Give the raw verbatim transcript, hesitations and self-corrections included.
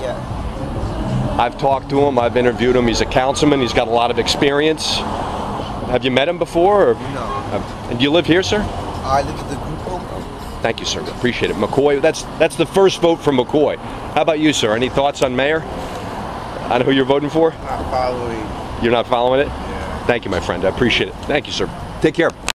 yet. I've talked to him. I've interviewed him. He's a councilman. He's got a lot of experience. Have you met him before? Or? No. And do you live here, sir? I live in the group home. Thank you, sir. Appreciate it. McCoy, that's that's the first vote for McCoy. How about you, sir? Any thoughts on mayor? I know who you're voting for? Not following. You're not following it? Yeah. Thank you, my friend. I appreciate it. Thank you, sir. Take care.